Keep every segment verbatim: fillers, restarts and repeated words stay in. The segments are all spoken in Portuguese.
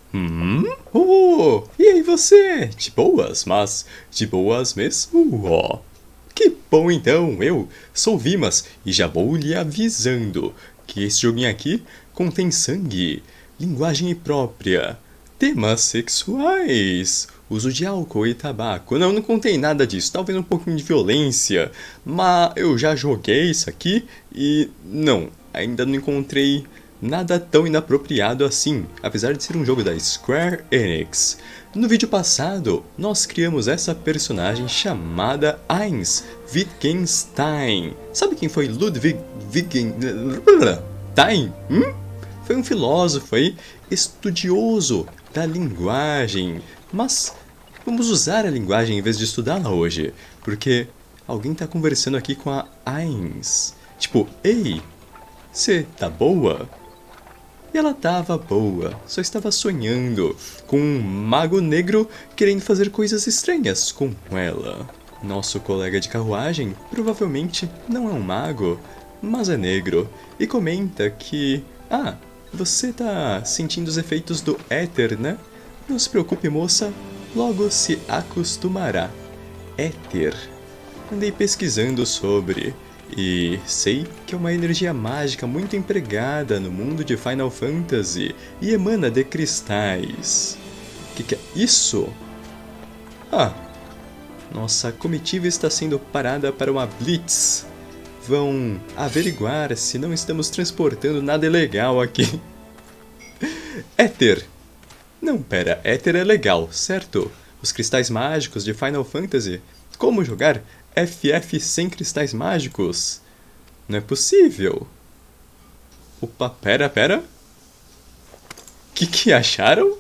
Hum? Oh, e aí você? De boas, mas de boas mesmo, ó. Que bom então, eu sou o Vimas e já vou lhe avisando que esse joguinho aqui contém sangue, linguagem imprópria, temas sexuais, uso de álcool e tabaco. Não, não contém nada disso, talvez um pouquinho de violência, mas eu já joguei isso aqui e não, ainda não encontrei nada tão inapropriado assim, apesar de ser um jogo da Square Enix. No vídeo passado, nós criamos essa personagem chamada Heinz Wittgenstein. Sabe quem foi Ludwig Wittgenstein? Hum? Foi um filósofo aí, estudioso da linguagem. Mas vamos usar a linguagem em vez de estudá-la hoje, porque alguém está conversando aqui com a Heinz. Tipo, ei, você tá boa? E ela tava boa, só estava sonhando com um mago negro querendo fazer coisas estranhas com ela. Nosso colega de carruagem provavelmente não é um mago, mas é negro, e comenta que... Ah, você tá sentindo os efeitos do éter, né? Não se preocupe, moça, logo se acostumará. Éter. Andei pesquisando sobre... E sei que é uma energia mágica muito empregada no mundo de Final Fantasy e emana de cristais. Que que é isso? Ah, nossa comitiva está sendo parada para uma blitz. Vão averiguar se não estamos transportando nada ilegal aqui. Éter. Não, pera, éter é legal, certo? Os cristais mágicos de Final Fantasy. Como jogar F F sem cristais mágicos? Não é possível. Opa, pera, pera. Que que acharam?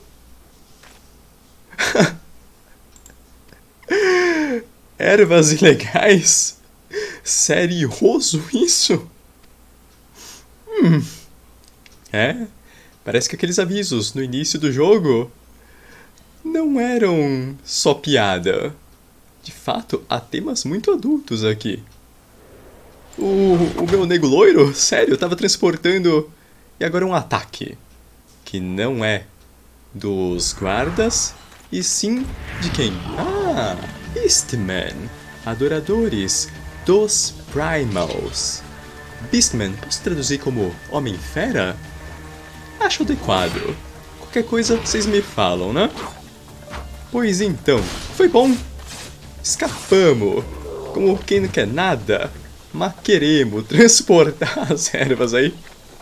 Ervas ilegais? Serioso isso? Hum. É, parece que aqueles avisos no início do jogo não eram só piada. De fato, há temas muito adultos aqui. O, o meu nego loiro? Sério, eu tava transportando... E agora um ataque. Que não é dos guardas, e sim de quem? Ah, Beastmen. Adoradores dos Primals. Beastman, posso traduzir como Homem-Fera? Acho adequado. Qualquer coisa, vocês me falam, né? Pois então, foi bom. Escapamos, como quem não quer nada, mas queremos transportar as ervas aí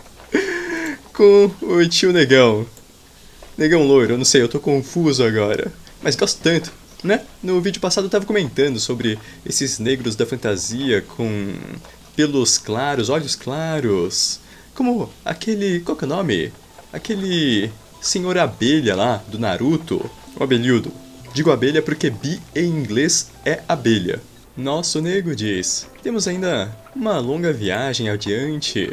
com o tio Negão. Negão loiro, eu não sei, eu tô confuso agora, mas gosto tanto, né? No vídeo passado eu tava comentando sobre esses negros da fantasia com pelos claros, olhos claros, como aquele, qual que é o nome? Aquele senhor abelha lá, do Naruto, o abelhudo. Digo abelha porque bi em inglês é abelha. Nosso nego diz, temos ainda uma longa viagem adiante.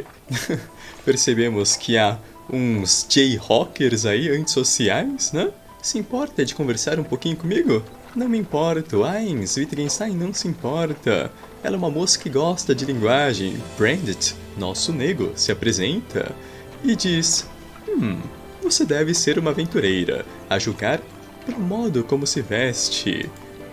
Percebemos que há uns Jayhawkers aí, antissociais, né? Se importa de conversar um pouquinho comigo? Não me importo, Heinz Wittgenstein não se importa. Ela é uma moça que gosta de linguagem. Brandit, nosso nego, se apresenta e diz, Hum, você deve ser uma aventureira, a julgar pelo modo como se veste.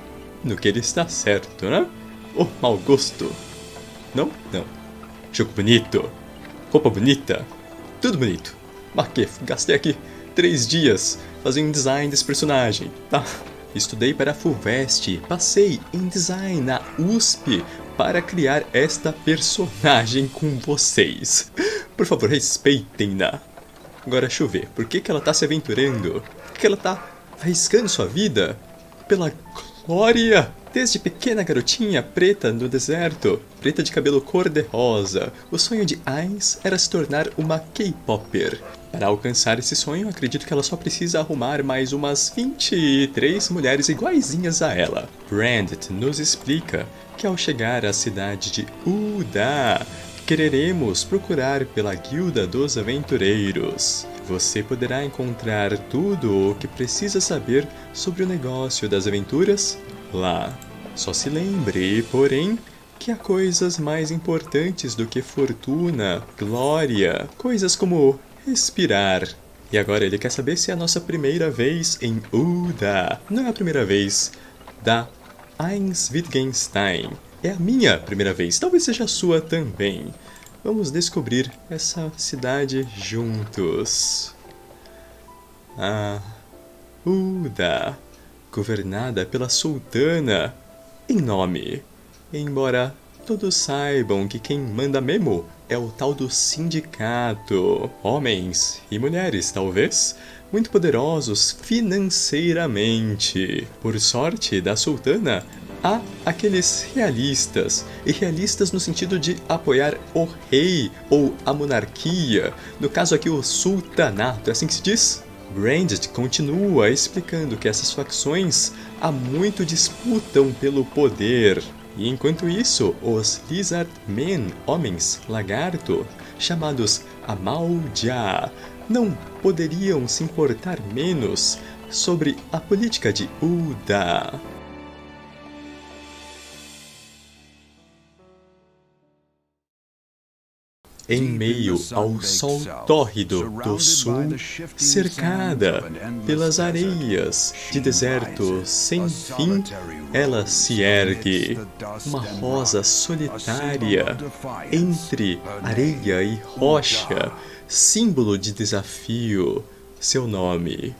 No que ele está certo, né? Oh, mau gosto. Não? Não. Jogo bonito. Roupa bonita. Tudo bonito. Mas que gastei aqui três dias fazendo design desse personagem, tá? Estudei para a FUVEST, passei em design na U S P para criar esta personagem com vocês. Por favor, respeitem-na. Agora, deixa eu ver. Por que que ela tá se aventurando? Por que ela tá arriscando sua vida pela glória? Desde pequena garotinha preta no deserto, preta de cabelo cor-de-rosa, o sonho de Heinz era se tornar uma K-popper. Para alcançar esse sonho, acredito que ela só precisa arrumar mais umas vinte e três mulheres iguaizinhas a ela. Brandit nos explica que ao chegar à cidade de Uda, quereremos procurar pela Guilda dos Aventureiros. Você poderá encontrar tudo o que precisa saber sobre o negócio das aventuras lá. Só se lembre, porém, que há coisas mais importantes do que fortuna, glória, coisas como respirar. E agora ele quer saber se é a nossa primeira vez em Uda. Não é a primeira vez da Eins Wittgenstein. É a minha primeira vez, talvez seja a sua também. Vamos descobrir essa cidade juntos. Ah, Uda, governada pela sultana, em nome. Embora todos saibam que quem manda mesmo é o tal do sindicato. Homens e mulheres, talvez, muito poderosos financeiramente. Por sorte da sultana, há aqueles realistas, e realistas no sentido de apoiar o rei ou a monarquia, no caso aqui o sultanato, é assim que se diz? Branded continua explicando que essas facções há muito disputam pelo poder. E enquanto isso, os Lizard Men, homens lagarto, chamados Amalja, não poderiam se importar menos sobre a política de Uda. Em meio ao sol tórrido do sul, cercada pelas areias de deserto sem fim, ela se ergue, uma rosa solitária entre areia e rocha, símbolo de desafio. Seu nome,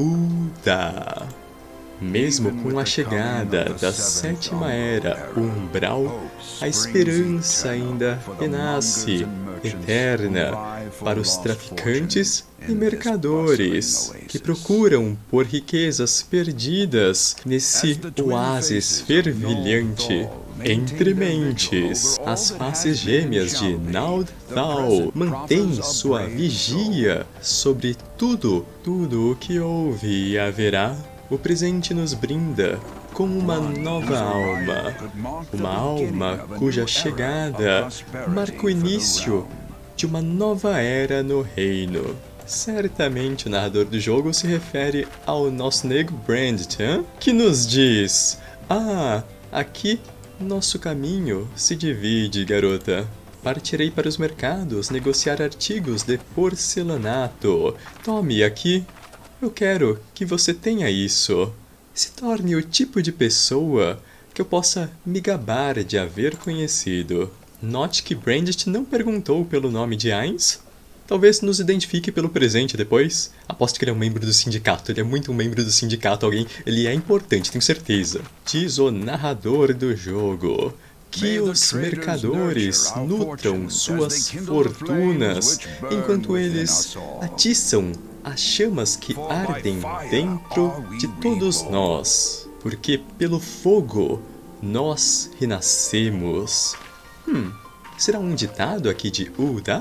Uda. Mesmo com a chegada da sétima era, o umbral, a esperança ainda renasce, eterna, para os traficantes e mercadores que procuram por riquezas perdidas nesse oásis fervilhante. Entre mentes, as faces gêmeas de Naud Thal mantêm sua vigia sobre tudo, tudo o que houve e haverá. O presente nos brinda com uma nova alma, uma alma cuja chegada marca o início de uma nova era no reino. Certamente o narrador do jogo se refere ao nosso nego Branded, hein? Que nos diz: ah, aqui nosso caminho se divide, garota. Partirei para os mercados negociar artigos de porcelanato. Tome aqui. Eu quero que você tenha isso. Se torne o tipo de pessoa que eu possa me gabar de haver conhecido. Note que Branded não perguntou pelo nome de Eins. Talvez nos identifique pelo presente depois. Aposto que ele é um membro do sindicato. Ele é muito um membro do sindicato. Alguém. Ele é importante, tenho certeza. Diz o narrador do jogo que os mercadores nutram suas fortunas enquanto eles atiçam as chamas que ardem dentro de todos nós, porque pelo fogo nós renascemos. Hum, será um ditado aqui de Uda?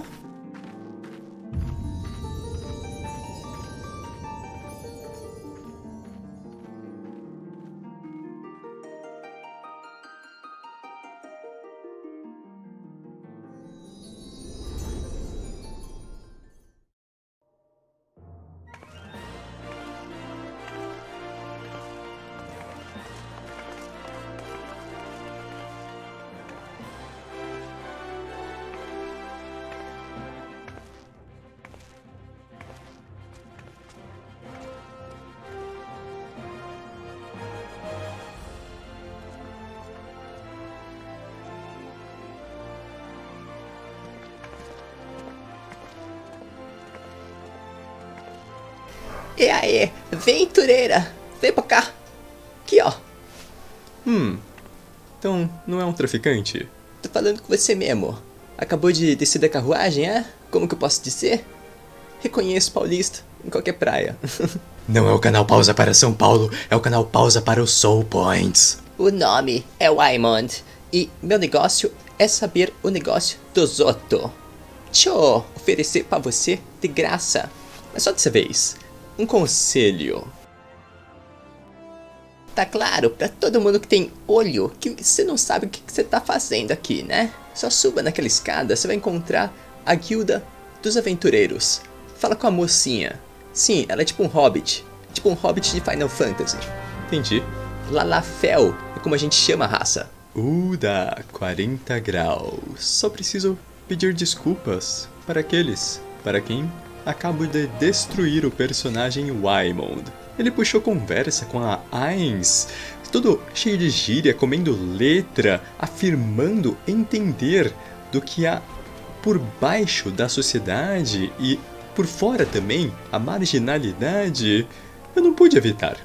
E aí, aventureira, vem pra cá. Aqui, ó. Hum, então não é um traficante? Tô falando com você mesmo. Acabou de descer da carruagem, é? Como que eu posso dizer? Reconheço paulista em qualquer praia. Não é o canal Pausa para São Paulo, é o canal Pausa para os Soul Points. O nome é Waymond e meu negócio é saber o negócio dos outros. Deixa eu oferecer pra você de graça, mas só dessa vez, um conselho. Tá claro pra todo mundo que tem olho que você não sabe o que você tá fazendo aqui, né? Só suba naquela escada, você vai encontrar a guilda dos aventureiros. Fala com a mocinha. Sim, ela é tipo um hobbit. Tipo um hobbit de Final Fantasy. Entendi. Lalafell é como a gente chama a raça. Uda, quarenta graus. Só preciso pedir desculpas para aqueles para quem acabo de destruir o personagem Waymond. Ele puxou conversa com a Ainz, todo cheio de gíria, comendo letra, afirmando entender do que há por baixo da sociedade e por fora também, a marginalidade. Eu não pude evitar.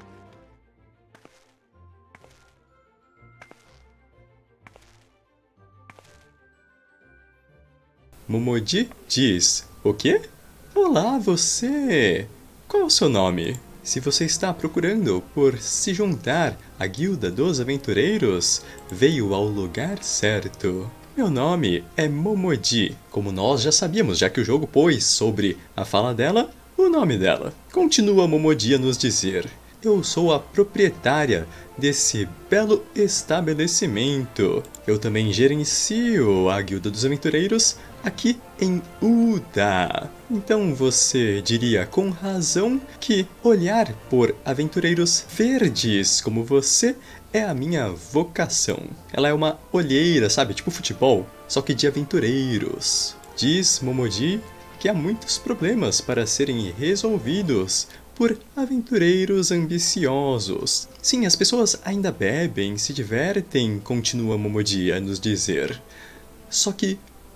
Momodi diz: o quê? Olá, você! Qual é o seu nome? Se você está procurando por se juntar à Guilda dos Aventureiros, veio ao lugar certo. Meu nome é Momodi, como nós já sabíamos, já que o jogo pôs sobre a fala dela o nome dela. Continua Momodi a nos dizer: eu sou a proprietária desse belo estabelecimento. Eu também gerencio a Guilda dos Aventureiros aqui em Uda. Então você diria com razão que olhar por aventureiros verdes como você é a minha vocação. Ela é uma olheira, sabe? Tipo futebol, só que de aventureiros. Diz Momodi que há muitos problemas para serem resolvidos por aventureiros ambiciosos. Sim, as pessoas ainda bebem, se divertem, continua Momodi a nos dizer. Só que,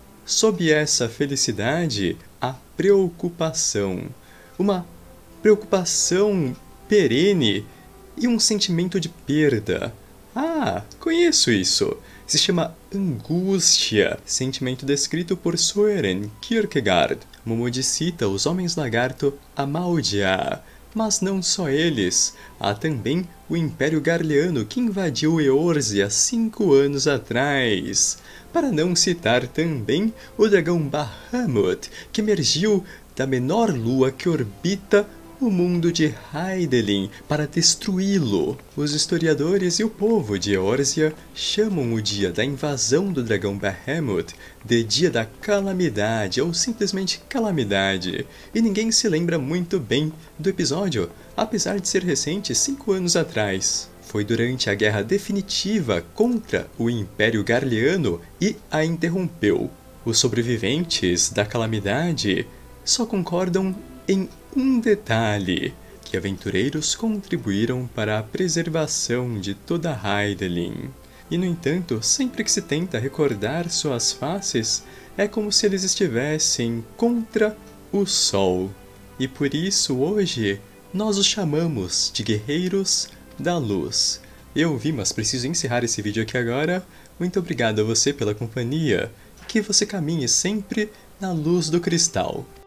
sob essa felicidade, há preocupação. Uma preocupação perene e um sentimento de perda. Ah, conheço isso. Se chama angústia, sentimento descrito por Søren Kierkegaard. Momodi cita os Homens-Lagarto Amaldia, mas não só eles. Há também o Império Garleano que invadiu Eorzea cinco anos atrás. Para não citar também o dragão Bahamut, que emergiu da menor lua que orbita o mundo de Hydaelyn para destruí-lo. Os historiadores e o povo de Eorzea chamam o dia da invasão do dragão Bahamut de Dia da Calamidade ou simplesmente Calamidade, e ninguém se lembra muito bem do episódio, apesar de ser recente cinco anos atrás. Foi durante a guerra definitiva contra o Império Garleano e a interrompeu. Os sobreviventes da calamidade só concordam em um detalhe, que aventureiros contribuíram para a preservação de toda Hydaelyn. E no entanto, sempre que se tenta recordar suas faces, é como se eles estivessem contra o sol. E por isso hoje nós os chamamos de Guerreiros da Luz. Eu vi, mas preciso encerrar esse vídeo aqui agora. Muito obrigado a você pela companhia. Que você caminhe sempre na luz do cristal.